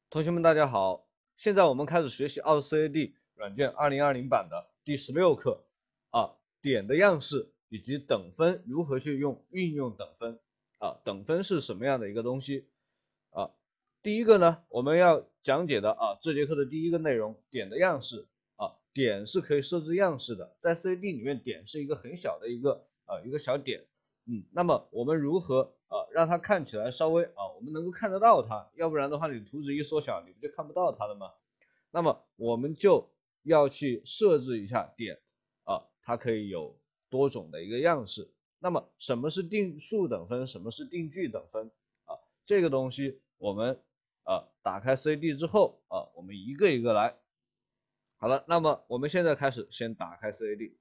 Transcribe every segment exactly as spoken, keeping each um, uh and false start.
同学们，大家好！现在我们开始学习 A U T O C A D 软件二零二零版的第十六课啊，点的样式以及等分如何去用运用等分啊？等分是什么样的一个东西啊？第一个呢，我们要讲解的啊，这节课的第一个内容，点的样式啊，点是可以设置样式的，在 C A D 里面，点是一个很小的一个啊一个小点。嗯，那么我们如何啊让它看起来稍微啊我们能够看得到它，要不然的话你图纸一缩小，你不就看不到它了吗？那么我们就要去设置一下点啊，它可以有多种的一个样式。那么什么是定数等分，什么是定距等分啊？这个东西我们啊打开 C A D 之后啊，我们一个一个来。好了，那么我们现在开始，先打开 C A D。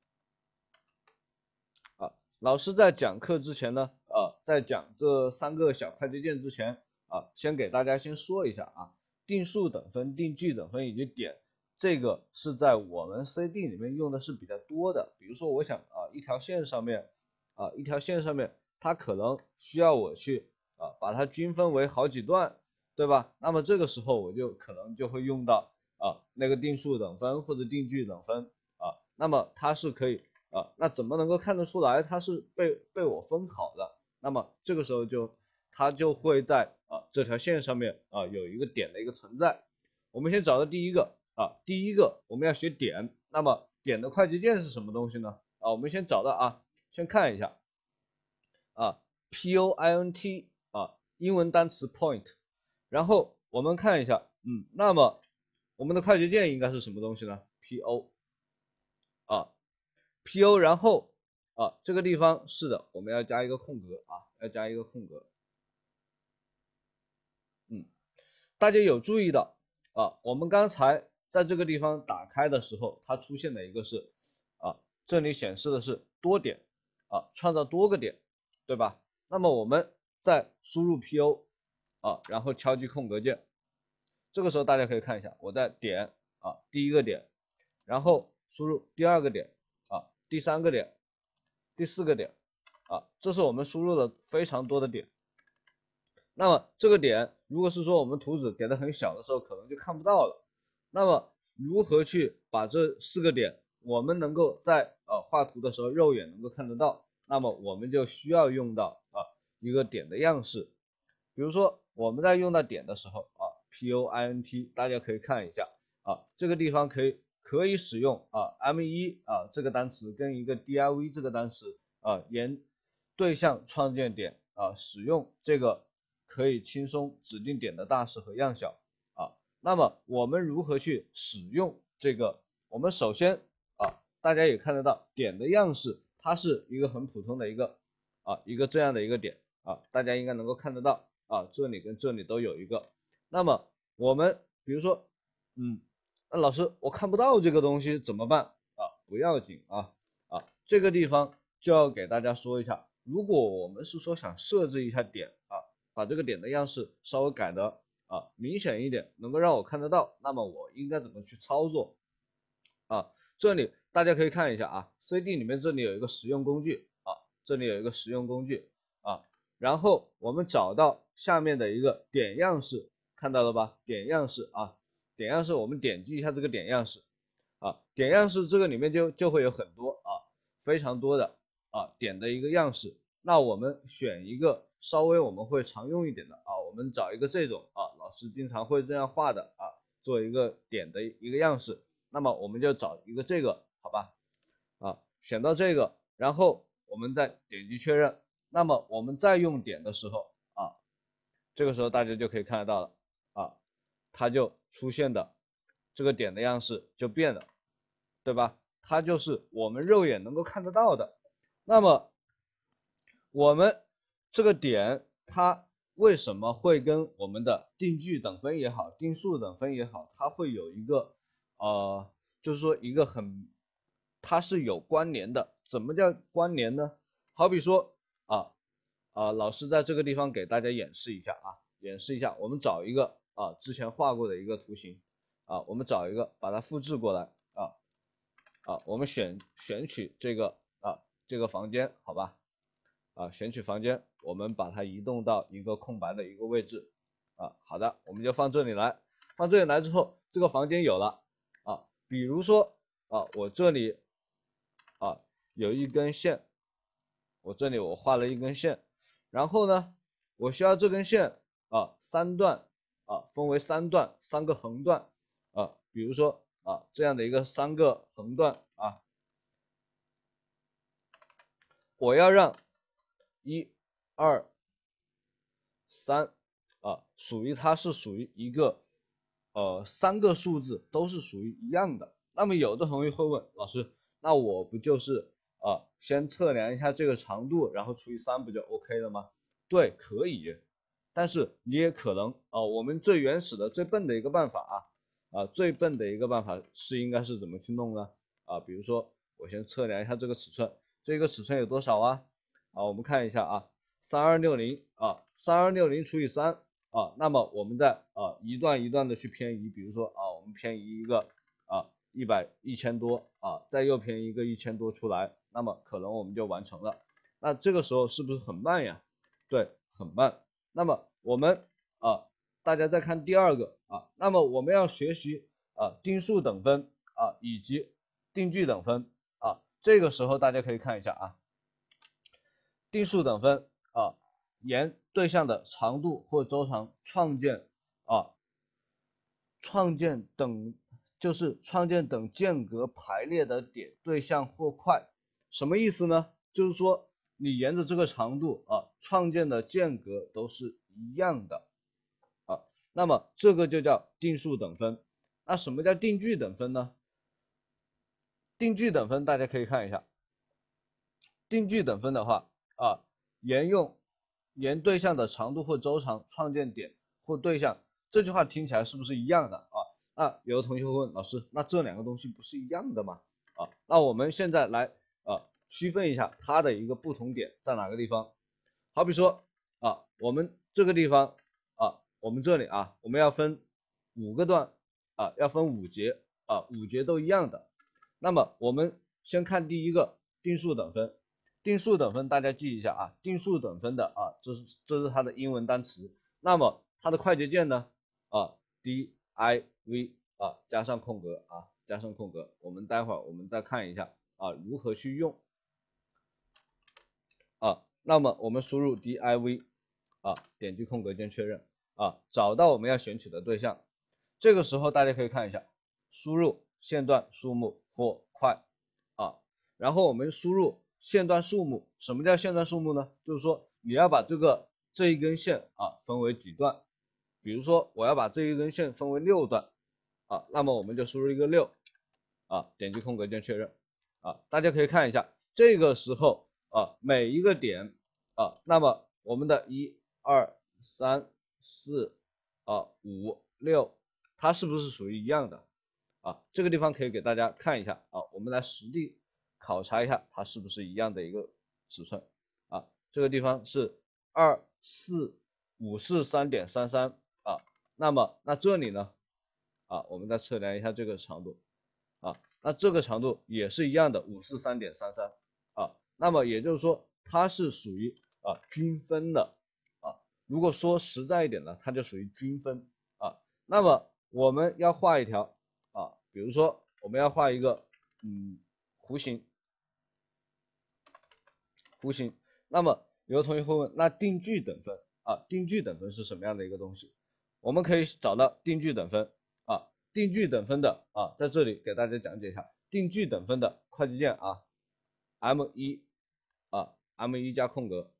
啊，老师在讲课之前呢，呃，在讲这三个小快捷键之前啊，先给大家先说一下啊，定数等分、定距等分以及点，这个是在我们 C A D 里面用的是比较多的。比如说，我想啊，一条线上面啊，一条线上面，它可能需要我去啊，把它均分为好几段，对吧？那么这个时候我就可能就会用到啊那个定数等分或者定距等分啊，那么它是可以。啊，那怎么能够看得出来它是被被我分好的？那么这个时候就它就会在啊这条线上面啊有一个点的一个存在。我们先找到第一个啊，第一个我们要写点，那么点的快捷键是什么东西呢？啊，我们先找到啊，先看一下啊 ，P O I N T 啊，英文单词 point，然后我们看一下，嗯，那么我们的快捷键应该是什么东西呢？P O 啊。P O， 然后啊，这个地方是的，我们要加一个空格啊，要加一个空格。嗯，大家有注意到啊，我们刚才在这个地方打开的时候，它出现的一个是啊，这里显示的是多点啊，创造多个点，对吧？那么我们再输入 P O 啊，然后敲击空格键，这个时候大家可以看一下，我在点啊第一个点，然后输入第二个点啊，第三个点。第四个点啊，这是我们输入了非常多的点。那么这个点，如果是说我们图纸点的很小的时候，可能就看不到了。那么如何去把这四个点，我们能够在呃画图的时候肉眼能够看得到？那么我们就需要用到啊一个点的样式。比如说我们在用到点的时候啊 ，P O I N T， 大家可以看一下啊，这个地方可以可以使用啊 M 一 啊这个单词跟一个 div 这个单词啊沿对象创建点啊使用这个可以轻松指定点的大小和样小啊。那么我们如何去使用这个？我们首先啊，大家也看得到点的样式，它是一个很普通的一个啊一个这样的一个点啊，大家应该能够看得到。啊，这里跟这里都有一个。那么我们比如说，嗯，那老师我看不到这个东西怎么办啊？不要紧啊啊，这个地方就要给大家说一下，如果我们是说想设置一下点啊，把这个点的样式稍微改的啊明显一点，能够让我看得到，那么我应该怎么去操作啊？这里大家可以看一下啊 ，C D 里面这里有一个实用工具啊，这里有一个实用工具啊。然后我们找到下面的一个点样式，看到了吧？点样式啊，点样式，我们点击一下这个点样式啊，点样式这个里面就就会有很多啊，非常多的啊点的一个样式。那我们选一个稍微我们会常用一点的啊，我们找一个这种啊，老师经常会这样画的啊，做一个点的一个样式。那么我们就找一个这个，好吧？啊，选到这个，然后我们再点击确认。那么我们再用点的时候啊，这个时候大家就可以看得到了啊，它就出现的这个点的样式就变了，对吧？它就是我们肉眼能够看得到的。那么我们这个点它为什么会跟我们的定距等分也好，定数等分也好，它会有一个呃，就是说一个很，它是有关联的。怎么叫关联呢？好比说啊啊，老师在这个地方给大家演示一下啊，演示一下，我们找一个啊之前画过的一个图形啊，我们找一个把它复制过来啊啊，我们选选取这个啊这个房间，好吧？啊，选取房间，我们把它移动到一个空白的一个位置啊。好的，我们就放这里来。 放这里来之后，这个房间有了啊，比如说啊，我这里啊有一根线，我这里我画了一根线，然后呢，我需要这根线啊三段啊分为三段，三个横段啊，比如说啊这样的一个三个横段啊，我要让一、二、三啊属于它是属于一个呃三个数字都是属于一样的。那么有的同学会问老师，那我不就是啊先测量一下这个长度，然后除以三不就 OK 了吗？对，可以。但是你也可能啊，我们最原始的、最笨的一个办法啊啊最笨的一个办法是应该是怎么去弄呢？啊，比如说我先测量一下这个尺寸，这个尺寸有多少啊？啊，我们看一下啊，三二六零啊，三二六零除以三啊，那么我们再啊一段一段的去偏移，比如说啊，我们偏移一个啊一百一千多啊，再又偏移一个一千多出来，那么可能我们就完成了。那这个时候是不是很慢呀？对，很慢。那么我们啊，大家再看第二个啊，那么我们要学习啊定数等分啊以及定距等分啊，这个时候大家可以看一下啊。定数等分啊，沿对象的长度或周长创建啊，创建等就是创建等间隔排列的点对象或块，什么意思呢？就是说你沿着这个长度啊，创建的间隔都是一样的啊，那么这个就叫定数等分。那什么叫定距等分呢？定距等分大家可以看一下，定距等分的话啊，沿用沿对象的长度或周长创建点或对象，这句话听起来是不是一样的啊？那有的同学会问老师，那这两个东西不是一样的吗？啊，那我们现在来啊区分一下它的一个不同点在哪个地方。好比说啊，我们这个地方啊，我们这里啊，我们要分五个段啊，要分五节啊，五节都一样的。那么我们先看第一个定数等分。定数等分大家记一下啊，定数等分的啊，这是这是它的英文单词。那么它的快捷键呢啊 D I V 啊加上空格啊加上空格，我们待会儿我们再看一下啊如何去用啊。那么我们输入 D I V 啊，点击空格键确认啊，找到我们要选取的对象。这个时候大家可以看一下，输入线段数目或块啊，然后我们输入线段数目。什么叫线段数目呢？就是说你要把这个这一根线啊分为几段，比如说我要把这一根线分为六段啊，那么我们就输入一个六啊，点击空格键确认啊，大家可以看一下，这个时候啊每一个点啊，那么我们的一二三四啊五六，它是不是属于一样的啊？这个地方可以给大家看一下啊，我们来实地考察一下它是不是一样的一个尺寸啊。这个地方是二四五四三点三三啊，那么那这里呢啊，我们再测量一下这个长度啊，那这个长度也是一样的五四三点三三啊，那么也就是说它是属于啊均分的啊。如果说实在一点呢，它就属于均分啊。那么我们要画一条啊，比如说我们要画一个嗯弧形，弧形。那么有的同学会问，那定距等分啊，定距等分是什么样的一个东西？我们可以找到定距等分啊，定距等分的啊，在这里给大家讲解一下定距等分的快捷键啊 ，M 一 啊 ，M 一 加空格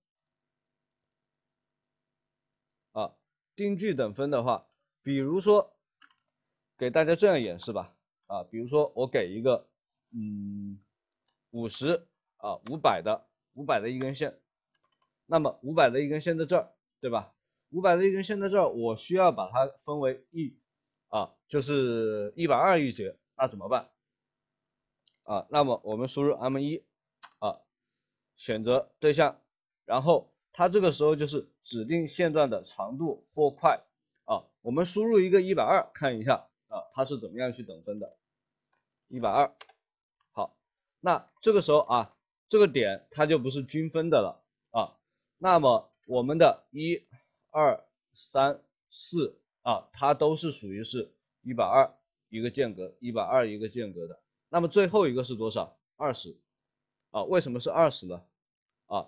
啊，定距等分的话，比如说给大家这样演示吧啊，比如说我给一个嗯五十啊五百的五百的一根线，那么五百的一根线在这儿，对吧？五百的一根线在这儿，我需要把它分为一啊，就是一百二一节，那怎么办啊？那么我们输入 M 一 啊，选择对象，然后它这个时候就是指定线段的长度或块啊，我们输入一个一百二，看一下啊，它是怎么样去等分的，一百二。好，那这个时候啊，这个点它就不是均分的了啊，那么我们的一二三四啊，它都是属于是一百二一个间隔，一百二一个间隔的。那么最后一个是多少？二十啊，为什么是二十呢？啊，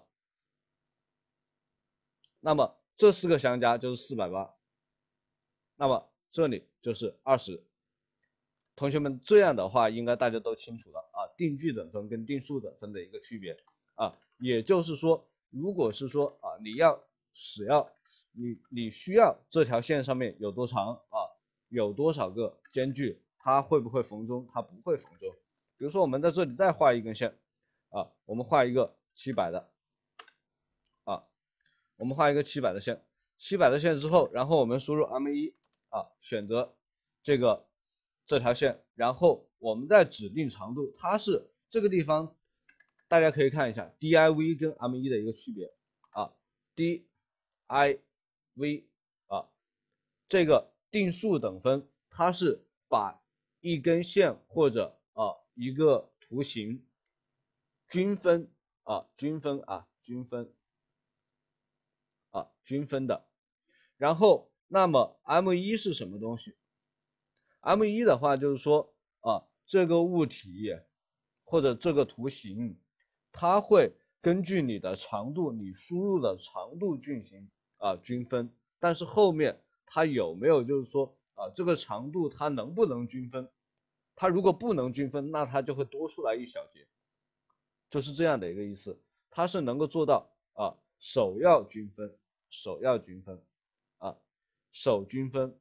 那么这四个相加就是四百八，那么这里就是二十。同学们，这样的话应该大家都清楚了啊，定距等分跟定数等分的一个区别啊，也就是说，如果是说啊，你要使要你你需要这条线上面有多长啊，有多少个间距，它会不会缝中？它不会缝中。比如说我们在这里再画一根线啊，我们画一个七百的啊，我们画一个七百的线，七百的线之后，然后我们输入 M 一啊，选择这个这条线，然后我们再指定长度，它是这个地方，大家可以看一下 D I V 跟 M 一的一个区别啊 ，D I V 啊，这个定数等分，它是把一根线或者啊一个图形均分啊均分啊均分啊均分的，然后那么 M 一是什么东西？ M 一的话就是说啊，这个物体或者这个图形，它会根据你的长度，你输入的长度进行啊均分，但是后面它有没有就是说啊这个长度它能不能均分？它如果不能均分，那它就会多出来一小节，就是这样的一个意思。它是能够做到啊首要均分，首要均分啊首均分。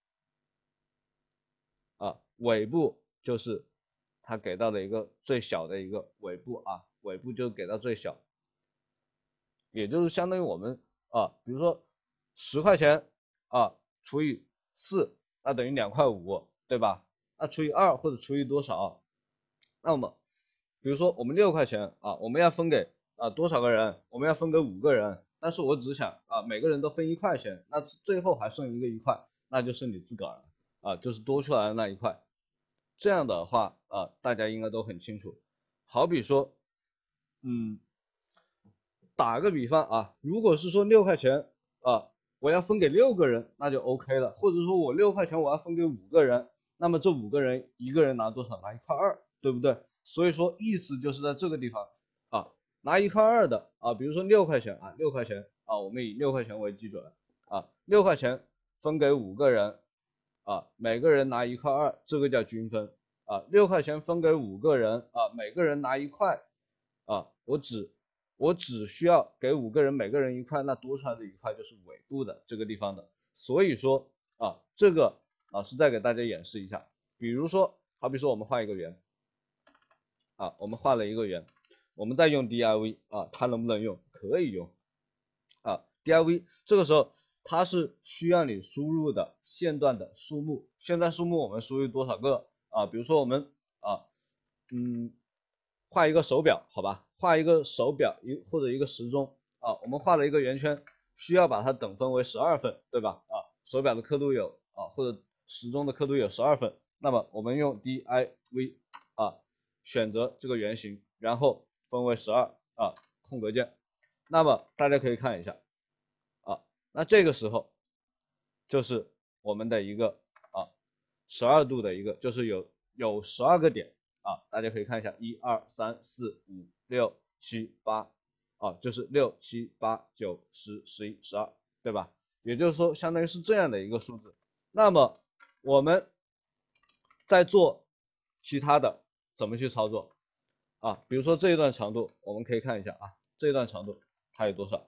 啊，尾部就是它给到的一个最小的一个尾部啊，尾部就给到最小，也就是相当于我们啊，比如说十块钱啊除以四，那等于两块五，对吧？那除以二或者除以多少？那么比如说我们六块钱啊，我们要分给啊多少个人？我们要分给五个人，但是我只想啊每个人都分一块钱，那最后还剩一个一块，那就是你自个儿啊，就是多出来的那一块。这样的话啊，大家应该都很清楚。好比说，嗯，打个比方啊，如果是说六块钱啊，我要分给六个人，那就 OK 了。或者说我六块钱我要分给五个人，那么这五个人一个人拿多少？拿一块二，对不对？所以说意思就是在这个地方啊，拿一块二的啊，比如说六块钱啊，六块钱啊，我们以六块钱为基准啊，六块钱分给五个人啊，每个人拿一块二，这个叫均分啊。六块钱分给五个人啊，每个人拿一块啊，我只我只需要给五个人每个人一块，那多出来的一块就是尾部的这个地方的。所以说啊，这个老师再给大家演示一下，比如说，好比说我们画一个圆啊，我们画了一个圆，我们再用 D I V 啊，它能不能用？可以用啊 ，D I V 这个时候它是需要你输入的线段的数目，线段数目我们输入多少个啊？比如说我们啊，嗯，画一个手表，好吧，画一个手表一或者一个时钟啊，我们画了一个圆圈，需要把它等分为十二份，对吧？啊，手表的刻度有啊，或者时钟的刻度有十二份，那么我们用 D I V 啊，选择这个圆形，然后分为十二啊，空格键，那么大家可以看一下啊，那这个时候就是我们的一个啊十二度的一个，就是有有十二个点。啊，大家可以看一下，一二三四五六七八，啊，就是六七八九十十一十二，对吧？也就是说，相当于是这样的一个数字。那么我们在做其他的，怎么去操作啊？比如说这一段长度，我们可以看一下啊，这一段长度它有多少？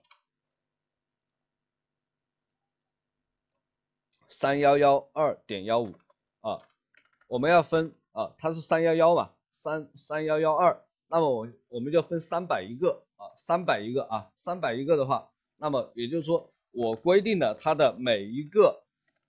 三一一二点一五啊，我们要分啊，它是三一一嘛，三三一一二，那么我我们就分三百一个啊，三百一个啊，三百一个的话，那么也就是说我规定的它的每一个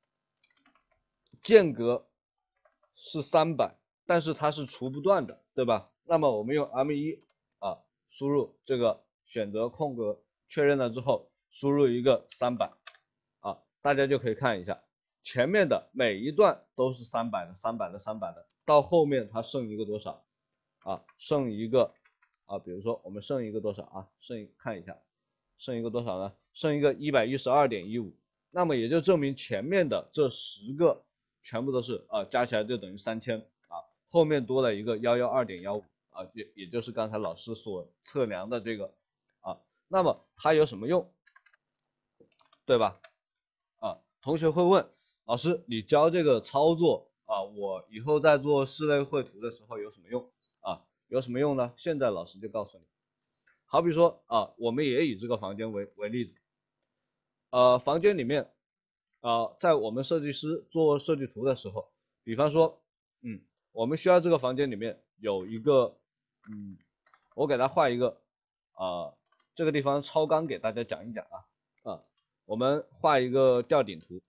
间隔是三百，但是它是除不断的，对吧？那么我们用 M 一啊，输入这个选择空格，确认了之后，输入一个三百啊，大家就可以看一下。前面的每一段都是三百的，三百的，三百的，到后面它剩一个多少啊？剩一个啊，比如说我们剩一个多少啊？剩看一下，剩一个多少呢？剩一个一百一十二点一五那么也就证明前面的这十个全部都是啊、呃、加起来就等于三千啊，后面多了一个一一二点一五啊，也也就是刚才老师所测量的这个啊，那么它有什么用，对吧？啊，同学会问老师，你教这个操作啊，我以后在做室内绘图的时候有什么用啊？有什么用呢？现在老师就告诉你，好比说啊，我们也以这个房间为为例子，呃，房间里面啊，在我们设计师做设计图的时候，比方说，嗯，我们需要这个房间里面有一个，嗯，我给他画一个啊，这个地方超纲给大家讲一讲啊啊，我们画一个吊顶图。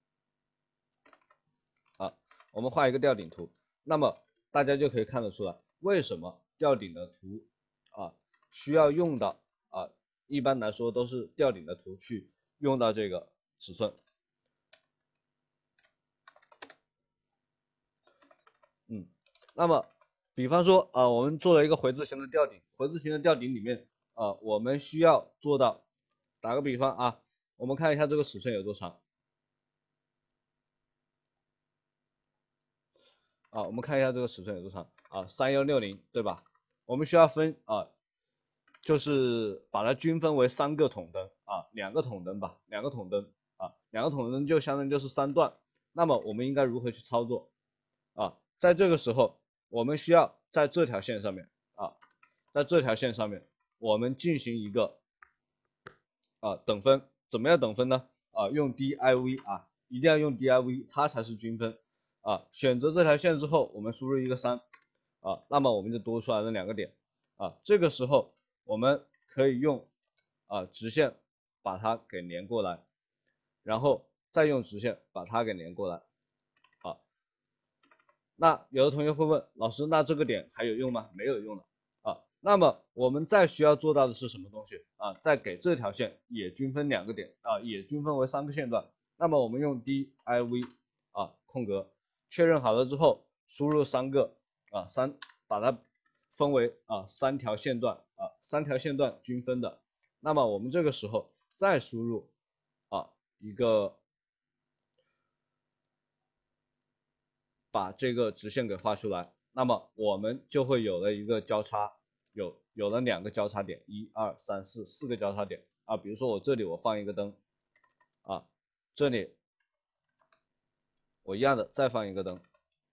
啊，我们画一个吊顶图，那么大家就可以看得出来，为什么吊顶的图啊需要用到啊，一般来说都是吊顶的图去用到这个尺寸。嗯，那么比方说啊，我们做了一个回字形的吊顶，回字形的吊顶里面啊，我们需要做到，打个比方啊，我们看一下这个尺寸有多长。啊，我们看一下这个尺寸有多长啊，三一六零对吧？我们需要分啊，就是把它均分为三个筒灯啊，两个筒灯吧，两个筒灯啊，两个筒灯就相当于就是三段。那么我们应该如何去操作啊？在这个时候，我们需要在这条线上面啊，在这条线上面，我们进行一个啊等分，怎么样等分呢？啊，用 D I V 啊，一定要用 D I V， 它才是均分。啊，选择这条线之后，我们输入一个三，啊，那么我们就多出来了两个点，啊，这个时候我们可以用啊直线把它给连过来，然后再用直线把它给连过来，啊，那有的同学会问，老师，那这个点还有用吗？没有用了，啊，那么我们再需要做到的是什么东西啊？再给这条线也均分两个点，啊，也均分为三个线段，那么我们用 D I V 啊空格。确认好了之后，输入三个啊三，把它分为啊三条线段啊三条线段均分的。那么我们这个时候再输入啊一个，把这个直线给画出来，那么我们就会有了一个交叉，有有了两个交叉点，一二三四四个交叉点啊。比如说我这里我放一个灯啊，这里我一样的再放一个灯。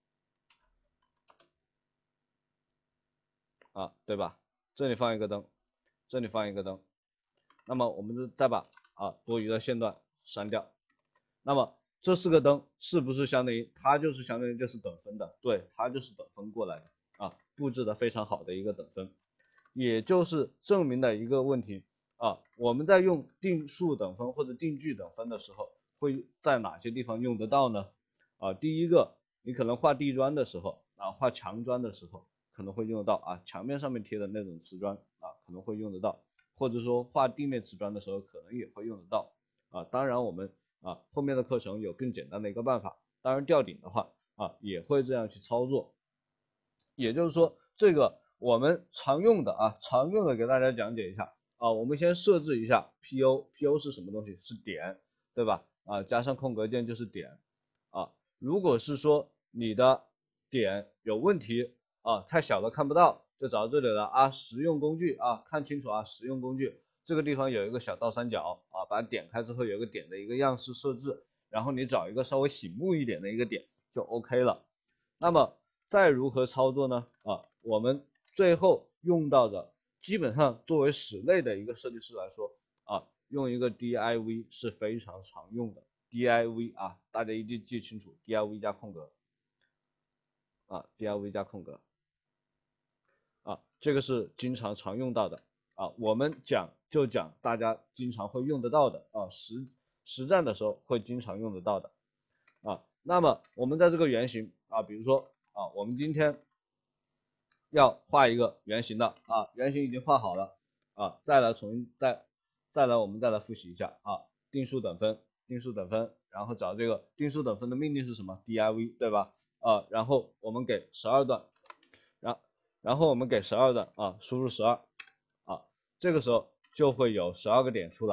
啊，对吧？这里放一个灯，这里放一个灯，那么我们就再把啊多余的线段删掉。那么这四个灯是不是相当于它就是相当于就是等分的？对，它就是等分过来的啊，布置的非常好的一个等分，也就是证明了一个问题啊，我们在用定数等分或者定距等分的时候，会在哪些地方用得到呢？啊，第一个，你可能画地砖的时候啊，画墙砖的时候。可能会用得到啊，墙面上面贴的那种瓷砖啊，可能会用得到，或者说画地面瓷砖的时候，可能也会用得到啊。当然我们啊后面的课程有更简单的一个办法，当然吊顶的话啊也会这样去操作。也就是说，这个我们常用的啊，常用的给大家讲解一下啊。我们先设置一下 P O，P O 是什么东西？是点，对吧？啊，加上空格键就是点啊。如果是说你的点有问题，啊，太小了看不到，就找到这里了啊。实用工具啊，看清楚啊，实用工具这个地方有一个小倒三角啊，把它点开之后有一个点的一个样式设置，然后你找一个稍微醒目一点的一个点就 OK 了。那么再如何操作呢？啊，我们最后用到的，基本上作为室内的一个设计师来说啊，用一个 D I V 是非常常用的。D I V 啊，大家一定记清楚 ，D I V 加空格啊 ，D I V 加空格。啊，这个是经常常用到的啊，我们讲就讲大家经常会用得到的啊，实实战的时候会经常用得到的啊。那么我们在这个原型啊，比如说啊，我们今天要画一个圆形的啊，圆形已经画好了啊，再来重新再再来我们再来复习一下啊，定数等分，定数等分，然后找这个定数等分的命令是什么 ？D I V 对吧？啊，然后我们给十二段，然然后我们给十二段啊，输入十二啊，这个时候就会有十二个点出来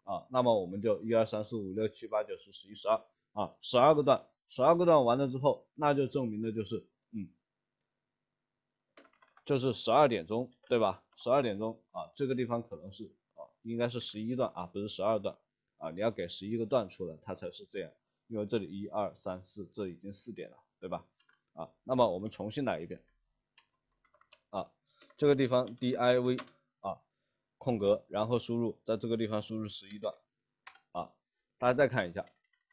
啊，那么我们就一二三四五六七八九十十一十二啊，十二个段，十二个段完了之后，那就证明的就是嗯，就是十二点钟，对吧？十二点钟啊，这个地方可能是啊，应该是十一段啊，不是十二段啊，你要给十一个段出来，它才是这样，因为这里一二三四，这已经四点了，对吧？啊，那么我们重新来一遍啊，这个地方 div 啊空格，然后输入，在这个地方输入十一段啊，大家再看一下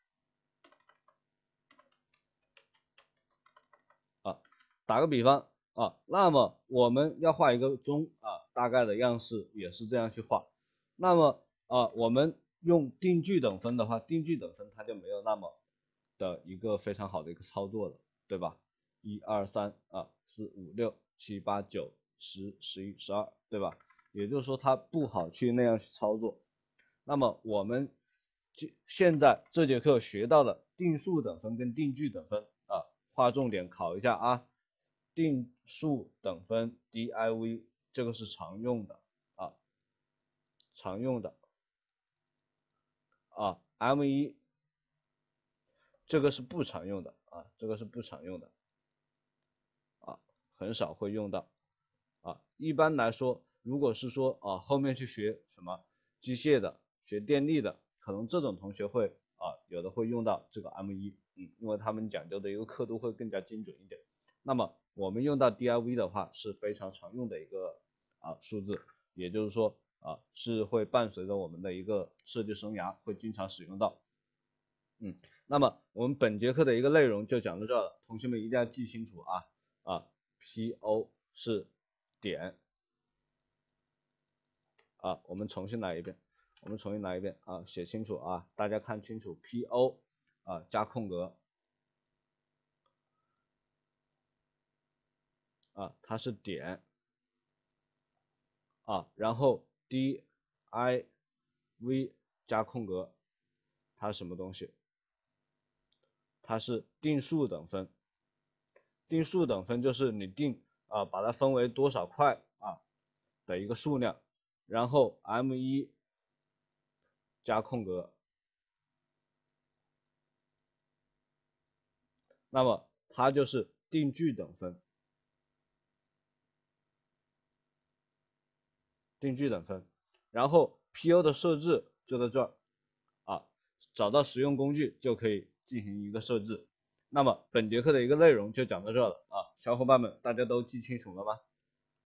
啊，打个比方啊，那么我们要画一个钟啊，大概的样式也是这样去画，那么啊，我们用定距等分的话，定距等分它就没有那么的一个非常好的一个操作了，对吧？一二三啊，四五六七八九十十一十二，对吧？也就是说它不好去那样去操作。那么我们现在这节课学到的定数等分跟定距等分啊，划重点考一下啊。定数等分 div 这个是常用的啊，常用的啊 m 一 这个是不常用的啊，这个是不常用的啊，很少会用到啊。一般来说，如果是说啊后面去学什么机械的、学电力的，可能这种同学会啊有的会用到这个 m 一，嗯，因为他们讲究的一个刻度会更加精准一点。那么我们用到 div 的话是非常常用的一个啊数字，也就是说啊是会伴随着我们的一个设计生涯会经常使用到。嗯，那么我们本节课的一个内容就讲到这了，同学们一定要记清楚啊啊 P O 是点啊，我们重新来一遍，我们重新来一遍啊，写清楚啊，大家看清楚 P O 啊加空格啊，它是点啊，然后 D I V 加空格，它是什么东西？它是定数等分。定数等分就是你定啊，把它分为多少块啊的一个数量，然后 M 一 加空格，那么它就是定距等分。定距等分，然后 P O 的设置就在这儿啊，找到实用工具就可以进行一个设置。那么本节课的一个内容就讲到这了啊，小伙伴们大家都记清楚了吗？